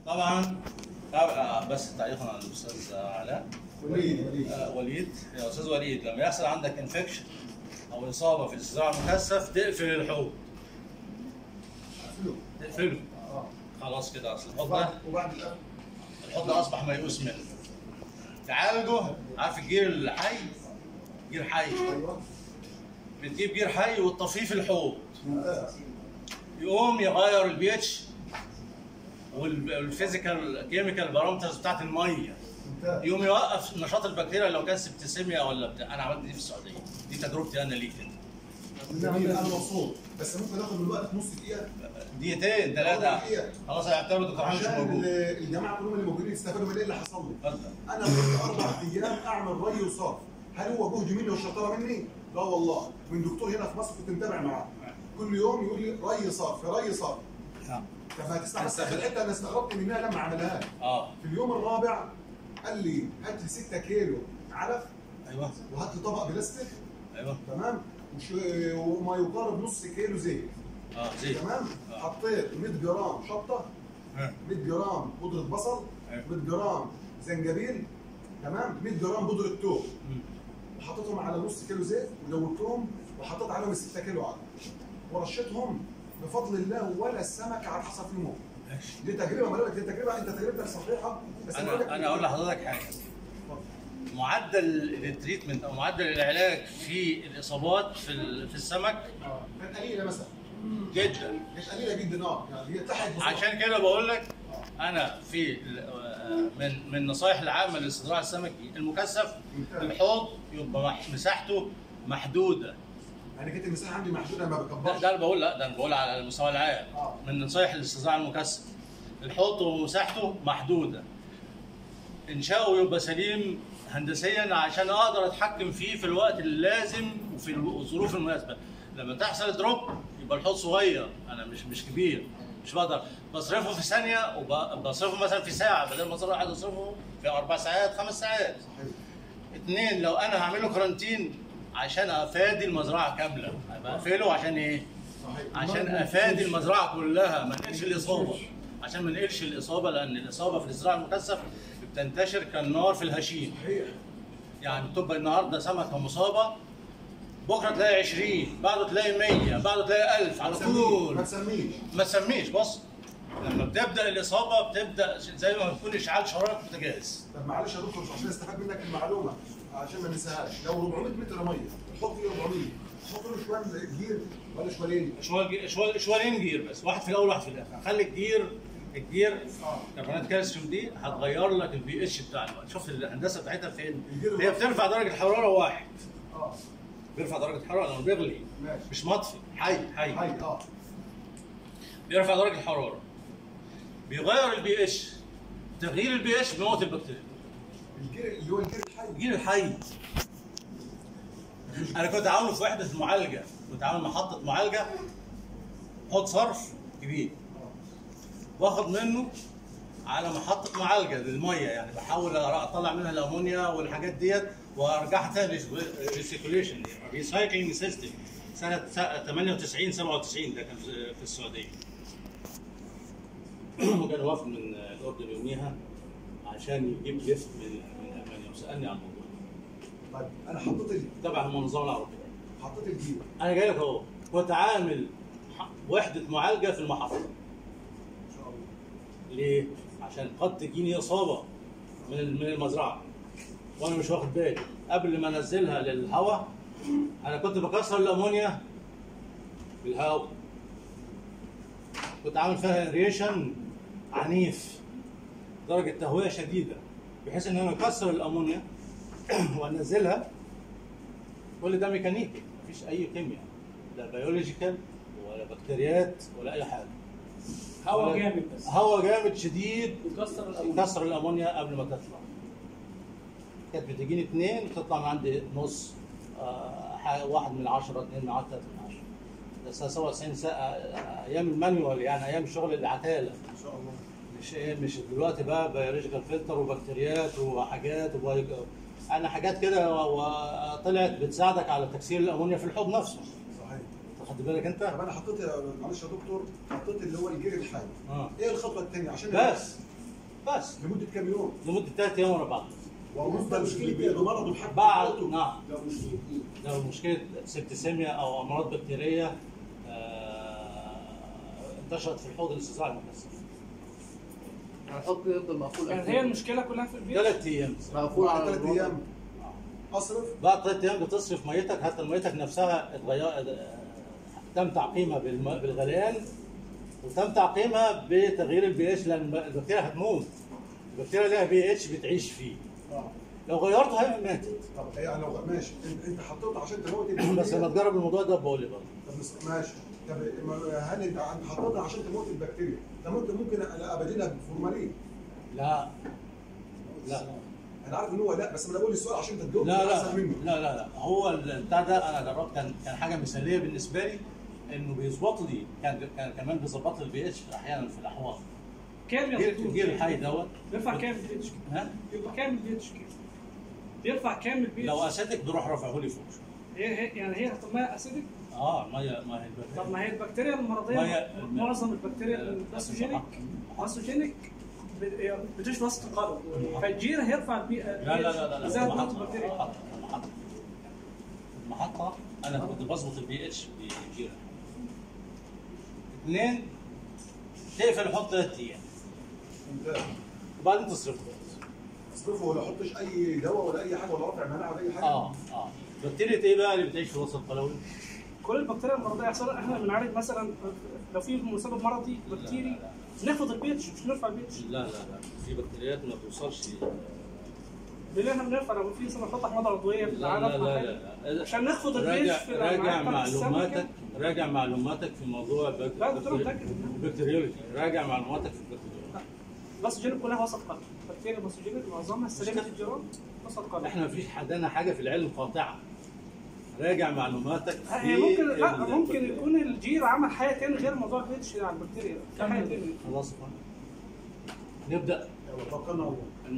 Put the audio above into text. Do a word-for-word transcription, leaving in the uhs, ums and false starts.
طبعا طبعا بس تعليقا على الاستاذ علاء وليد وليد آه وليد يا استاذ وليد، لما يحصل عندك انفكشن او اصابه في الاستزراع المكثف تقفل الحوض. اقفله تقفله اه خلاص كده. اصل الحوض ده وبعد القفل الحوض ده اصبح ميؤوس منه. تعالجه، عارف الجير الحي؟ جير حي. ايوه بتجيب جير حي وتطفيه في الحوض، ممتاز. يقوم يغير البي اتش والفيزيكال كيميكال بارامترز بتاعت الميه، ممتاز. يقوم يوقف نشاط البكتيريا لو كان سبتسيميا ولا بتاع. انا عملت دي في السعوديه، دي تجربتي انا ليك كده. انا مبسوط، بس ممكن اخد من الوقت نص دقيقه دقيقتين ثلاثه خلاص هيعتبروا الدكتور محمد مش عشان موجود. الجماعه كلهم اللي موجودين يستفادوا من ايه اللي حصل لي. اتفضل. انا كنت اربع ايام اعمل ري وصرف، هل هو جهد مني والشطاره مني؟ لا والله، من دكتور هنا في مصر كنت متابع معاه كل يوم يقول لي ري صرف ري صرف. نعم. طب هتسمع بس في الحته انا استغربت منها لما عملها لي. اه في اليوم الرابع قال لي هات لي ستة كيلو علف ايوه وهات لي طبق بلاستيك ايوه تمام وش... وما يقارب نص كيلو زيت اه زيت تمام. آه. حطيت مية جرام شطه، آه. مية جرام بودره بصل، أيوة. مية جرام زنجبيل تمام، مية جرام بودره توم، مم. وحطيتهم على نص كيلو زيت ودوبتهم وحطيت عليهم ستة كيلو علف ورشيتهم بفضل الله ولا السمكه على حصى في موت. ماشي. دي تجربه ما دي تجربه انت تجربتك صحيحه بس انا انا اقول لحضرتك حاجه. معدل التريتمنت او معدل العلاج في الاصابات في ال- في السمك اه كانت قليله مثلا جدا، كانت قليله جدا اه يعني هي تحت بسرعه. عشان كده بقول لك انا في ال- من من النصائح العامه للاستزراع السمكي المكثف، الحوض يبقى مح- مساحته محدوده. يعني كانت المساحه عندي محدوده ما ده, بكبرش. ده انا بقول لا ده انا بقول على المستوى العام. آه. من نصائح الاستزراع المكثف الحوض ومساحته محدوده، انشاؤه يبقى سليم هندسيا عشان اقدر اتحكم فيه في الوقت اللازم وفي الظروف المناسبه. لما تحصل دروب يبقى الحوض صغير، انا مش مش كبير، مش بقدر بصرفه في ثانيه وبصرفه مثلا في ساعه بدل ما اصرف واحد اصرفه في اربع ساعات خمس ساعات. صحيح. اثنين، لو انا هعمل له كارانتين عشان افادي المزرعه كامله، بقفله عشان ايه؟ صحيح. عشان افادي المزرعه كلها، ما انقلش الاصابه، عشان ما ننقلش الاصابه، لان الاصابه في الزراعه المكثف بتنتشر كالنار في الهشيم. صحيح. يعني بتبقى النهارده سمكه مصابه، بكره تلاقي عشرين، بعده تلاقي مية، بعده تلاقي ألف على طول. ما تسميش ما تسميش. بص، لما بتبدا الاصابه بتبدا زي ما بتكون اشعال شراره بوتاجاز. طب معلش يا دكتور عشان استفاد منك المعلومه عشان ما ننساهاش، لو اربعمية متر ميه تحط فيه اربعمية تحط له شويه جير ولا شوالين؟ شوال شوال شوالين جير بس، واحد في الاول وواحد في الاخر. خلي الجير الجير اه كربونات كالسيوم دي هتغير لك البي اتش بتاع الوقت. شوف الهندسه بتاعتها فين؟ الجير هي بترفع درجه الحراره واحد، اه بيرفع درجه الحراره لما بيغلي، ماشي مش مطفي، حي حي هاي اه بيرفع درجه الحراره، بيغير البي اتش. تغيير البي اتش بيموت البكتيريا. الجير اللي هو الجير الحي. الجيل الحي. انا كنت عامله في وحده معالجه، كنت عامل محطه معالجه حوض صرف كبير، واخد منه على محطه معالجه للميه، يعني بحاول اطلع منها الامونيا والحاجات ديت وارجعها تاني ريسيكوليشن ريسايكلينج سيستم سنه ثمانية وتسعين سبعة وتسعين، ده كان في السعوديه. وكان وافد من الاردن يوميها عشان يجيب ليفت من من المانيا وسالني عن الموضوع. طيب انا حطيت ال... تبع المنظمه العربيه. حطيت الجير. انا جاي لك اهو، كنت عامل وحده معالجه في المحطه. ان شاء الله. ليه؟ عشان قد تجيني اصابه من من المزرعه وانا مش واخد بالي. قبل ما انزلها للهواء انا كنت بكسر الامونيا بالهواء، كنت عامل فيها ريشن عنيف، درجه تهويه شديده، بحيث ان انا اكسر الامونيا وانزلها. كل ده ميكانيكي، مفيش اي كيمياء، لا بيولوجيكال ولا بكتيريات ولا اي حاجه. هواء جامد بس، هواء جامد شديد يكسر الامونيا، كسر الامونيا قبل ما تطلع. كانت بتجيني اثنين وتطلع من عندي نص، آه واحد من عشرة، اثنين من عشرة، ثلاثة من عشرة. ده سبعة وتسعين ساعة ايام المانيوال، يعني ايام شغل العتاله. ان شاء الله. مش ايه مش دلوقتي بقى بيولوجيكال فلتر وبكتيريات وحاجات وبايك. انا حاجات كده وطلعت بتساعدك على تكسير الامونيا في الحوض نفسه. صحيح. خد بالك انت؟ طب انا حطيت معلش يا دكتور، حطيت اللي هو الجير الحي. اه ايه الخطوه الثانيه عشان بس بس لمده كام يوم؟ لمده ثلاث ايام ورا بعض. ومده مشكله مرض الحب بعد نعم لو مشكله ايه؟ لو مشكله سبتسيميا او امراض بكتيريه آه، انتشرت في الحوض الاستزراعي المكثف. هنحط يفضل مقفول يعني هي المشكله كلها في البيت. ثلاث ايام مقفول بعد على ثلاث الوضع. ايام اصرف. بعد ثلاث ايام بتصرف ميتك، حتى ميتك نفسها اتغير، تم تعقيمها بالم- بالغليان، وتم تعقيمها بتغيير البي اتش، لان البكتيريا هتموت. البكتيريا لها بي اتش بتعيش فيه. اه لو غيرته هي ماتت. طب يعني لو ماشي انت انت حطيته عشان تموت البكتيريا. بس لما تجرب الموضوع ده بقول لي برضه. طب بس- ماشي. طب ما- هل انت انت حطيتها عشان تموت البكتيريا؟ طب ممكن ممكن ابدلها بفورمالين. لا لا انا عارف ان هو لا، بس انا بقول السؤال عشان انت تجاوب لا لا احسن منه. لا لا لا هو البتاع ده انا جربت، كان كان حاجه مثاليه بالنسبه لي، انه بيظبط لي، كان كان كمان بيظبط لي البي اتش احيانا في الاحواض. كام يا جير دكتور؟ جير الحي دوت بيرفع كام البي اتش؟ ها يبقى كام البي اتش كده؟ بيرفع كام البي لو اتش؟ اسيتك بروح رافعه لي فوق. هي هي يعني هي هتبقى اسيدك؟ اه ميه ما هي طب البكتيريا. ما هي البكتيريا المرضيه ما هي- معظم البكتيريا آه، الباثوجينيك باثوجينيك بتعيش في وسط القلب، فالجير هيرفع البي لا لا لا لا زي المحطة البكتيريا. المحطة المحطة المحطة أنا كنت بظبط البي اتش بجيرة. اثنين، تقفل الحوض ثلاث أيام ممتاز. وبعدين تصرفه. اصرفه ولا احطش اي دواء ولا اي حاجه ولا رافع مناعه ولا اي حاجه؟ اه اه بكتيريا ايه بقى اللي بتعيش في الوسط القلوي؟ كل البكتيريا المرضيه احسن احنا بنعالج مثلا لو في مسبب مرضي بكتيري ناخد البي اتش مش نرفع البي اتش. لا لا لا في بكتيريات ما بتوصلش. ليه احنا بنرفع لو في سلطات احماض عضويه في لا العالم لا لا, لا, لا. عشان ناخد البي اتش راجع في راجع المعادلة السمكة. معلوماتك راجع معلوماتك في موضوع لا دكتور متاكد. البكتيريولوجي. راجع معلوماتك في البكتيريولوجي. الباثوجينيك كلها وسط قلب، البكتيريا الباثوجينيك معظمها السلامه الجيران وسط قلب. احنا مفيش عندنا حاجه في العلم قاطعه. راجع معلوماتك في هي ممكن لا ال- ممكن يكون الجير عمل حاجه تاني غير موضوع البي اتش على البكتيريا، في حاجه تاني. خلاص نبدا. يلا توكلنا على الله.